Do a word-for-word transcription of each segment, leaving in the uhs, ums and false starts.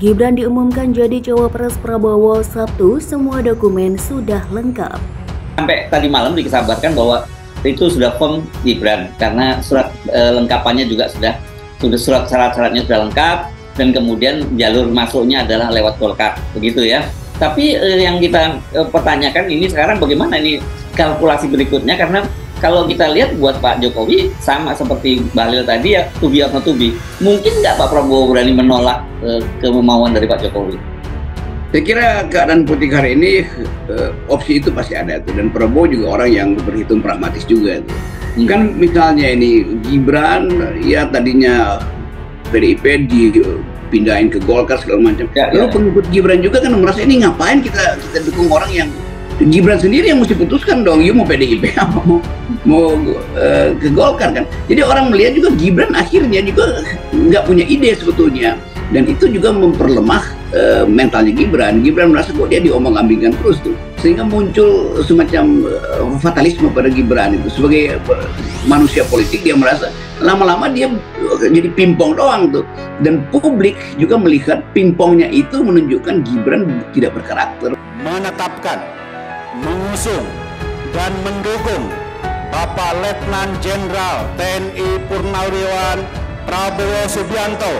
Gibran diumumkan jadi cawapres Prabowo Sabtu, semua dokumen sudah lengkap. Sampai tadi malam dikabarkan bahwa itu sudah firm Gibran karena surat e, lengkapannya juga sudah sudah surat syarat-syaratnya sudah lengkap dan kemudian jalur masuknya adalah lewat Golkar, begitu ya. Tapi e, yang kita e, pertanyakan ini sekarang bagaimana ini kalkulasi berikutnya, karena kalau kita lihat buat Pak Jokowi sama seperti Bahlil tadi ya, to be or not to be. Mungkin nggak Pak Prabowo berani menolak e, kemauan dari Pak Jokowi? Saya kira keadaan politik hari ini e, opsi itu pasti ada tuh, dan Prabowo juga orang yang berhitung pragmatis juga tuh. Hmm. Kan misalnya ini Gibran ya tadinya P D I P dipindahin ke Golkar segala macam. Ya, Lalu ya. pengikut Gibran juga kan merasa ini ngapain kita kita dukung orang yang Gibran sendiri yang mesti putuskan dong, you mau P D I P apa mau mau uh, ke Golkar kan. Jadi orang melihat juga Gibran akhirnya juga nggak punya ide sebetulnya, dan itu juga memperlemah uh, mentalnya Gibran. Gibran merasa kok dia diomong-ambingkan terus tuh, sehingga muncul semacam uh, fatalisme pada Gibran itu sebagai uh, manusia politik. Dia merasa lama-lama dia uh, jadi pingpong doang tuh, dan publik juga melihat pingpongnya itu menunjukkan Gibran tidak berkarakter. Menetapkan, mengusung dan mendukung Bapak Letnan Jenderal T N I Purnawirawan Prabowo Subianto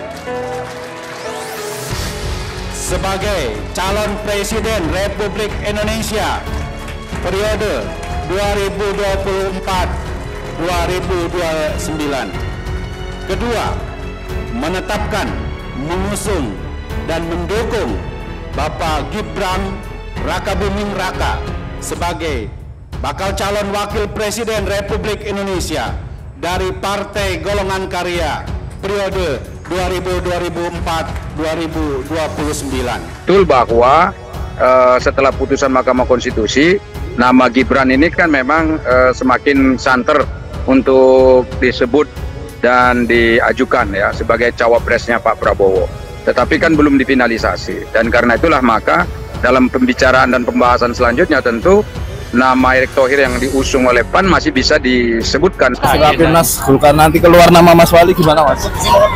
sebagai calon Presiden Republik Indonesia periode dua ribu dua puluh empat sampai dua ribu dua puluh sembilan. Kedua, menetapkan, mengusung dan mendukung Bapak Gibran Rakabuming Raka sebagai bakal calon Wakil Presiden Republik Indonesia dari Partai Golongan Karya periode dua ribu dua puluh empat sampai dua ribu dua puluh sembilan. Betul bahwa uh, setelah putusan Mahkamah Konstitusi, nama Gibran ini kan memang uh, semakin santer untuk disebut dan diajukan ya sebagai cawapresnya Pak Prabowo. Tetapi kan belum difinalisasi, dan karena itulah maka dalam pembicaraan dan pembahasan selanjutnya tentu nama Erick Thohir yang diusung oleh P A N masih bisa disebutkan. Rapimnas Golkar nanti keluar nama Mas Wali gimana Mas?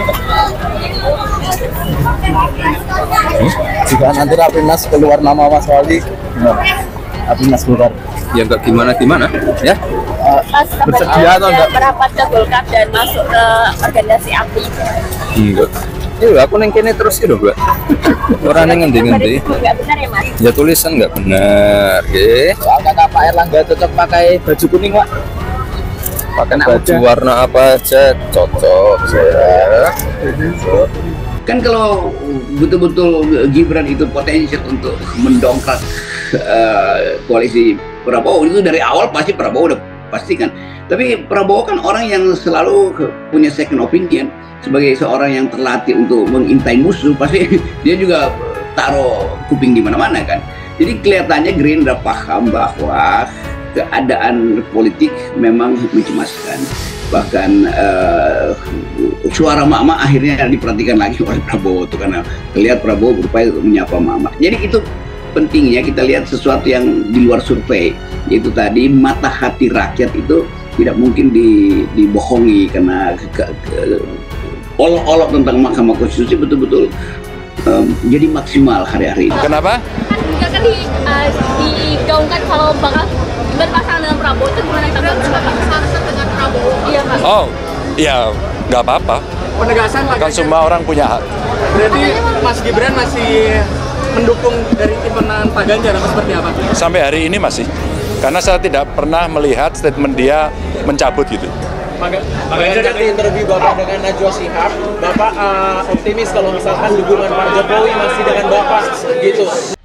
Hmm? Jika nanti Rapimnas keluar nama Mas Wali gimana? Rapimnas Golkar ya enggak gimana-gimana ya? Uh, bersedia atau enggak? Merapat ke Golkar dan masuk ke organisasi A P I. Enggak. Iya, aku neng kene terus itu, Mbak. Orang neng ngendi-ngendi. Enggak benar ya, Mas? Ya tulisan enggak benar, nggih. Soal kata Pak Erlangga cocok pakai baju kuning, Pak. Pakai baju udah. Warna apa aja cocok saya. Kan kalau betul-betul Gibran itu potensial untuk mendongkrak uh, koalisi Prabowo, itu dari awal pasti Prabowo udah pastikan. Tapi Prabowo kan orang yang selalu punya second opinion. Sebagai seorang yang terlatih untuk mengintai musuh, pasti dia juga taruh kuping di mana-mana kan. Jadi kelihatannya Gerindra paham bahwa keadaan politik memang mencemaskan. Bahkan uh, suara mama akhirnya diperhatikan lagi oleh Prabowo tuh, karena terlihat Prabowo berupaya untuk menyapa mama. Jadi itu pentingnya kita lihat sesuatu yang di luar survei, yaitu tadi mata hati rakyat itu tidak mungkin di, dibohongi, karena ke, ke, olok-olok tentang Mahkamah Konstitusi betul-betul um, jadi maksimal hari-hari ini. Kenapa? Kan kan di, uh, digaungkan kalau bakal berpasangan dengan Prabowo itu gimana? Tapi juga berpasangan dengan Prabowo. Iya Pak. Oh, iya nggak apa-apa. Penegasan Pak. Kan semua orang punya hak. Berarti Mas Gibran masih mendukung dari tim pemenangan Pak Ganjar atau seperti apa? Sampai hari ini masih. Karena saya tidak pernah melihat statement dia mencabut gitu. Pak Ganjar di interview Bapak dengan Najwa Shihab, Bapak uh, optimis kalau misalkan dukungan Pak Jokowi masih dengan Bapak gitu.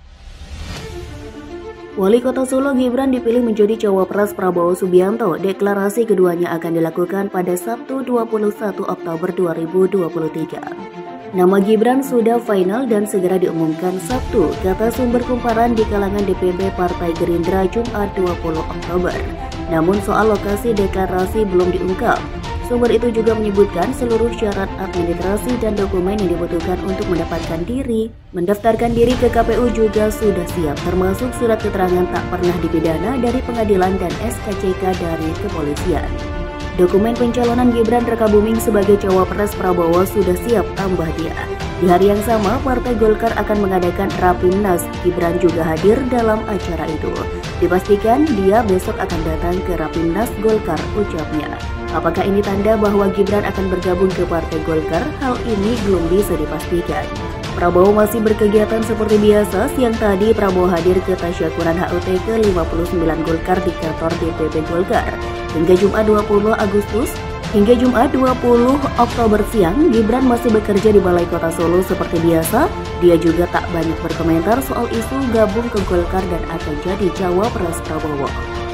Wali Kota Solo Gibran dipilih menjadi cawapres Prabowo Subianto. Deklarasi keduanya akan dilakukan pada Sabtu dua puluh satu Oktober dua ribu dua puluh tiga. Nama Gibran sudah final dan segera diumumkan Sabtu, kata sumber kumparan di kalangan D P B Partai Gerindra Jumat dua puluh Oktober. Namun soal lokasi deklarasi belum diungkap. Sumber itu juga menyebutkan seluruh syarat administrasi dan dokumen yang dibutuhkan untuk mendapatkan diri, mendaftarkan diri ke K P U juga sudah siap, termasuk surat keterangan tak pernah dipidana dari pengadilan dan S K C K dari kepolisian. Dokumen pencalonan Gibran Rakabuming sebagai cawapres Prabowo sudah siap, tambah dia. Di hari yang sama, Partai Golkar akan mengadakan Rapimnas. Gibran juga hadir dalam acara itu. Dipastikan dia besok akan datang ke Rapimnas Golkar, ucapnya. Apakah ini tanda bahwa Gibran akan bergabung ke Partai Golkar? Hal ini belum bisa dipastikan. Prabowo masih berkegiatan seperti biasa. Siang tadi Prabowo hadir ke tasyakuran H U T ke lima puluh sembilan Golkar di kantor D P P Golkar. Hingga Jumat dua puluh Agustus, hingga Jumat dua puluh Oktober siang, Gibran masih bekerja di Balai Kota Solo seperti biasa. Dia juga tak banyak berkomentar soal isu gabung ke Golkar dan akan jadi cawapres Prabowo.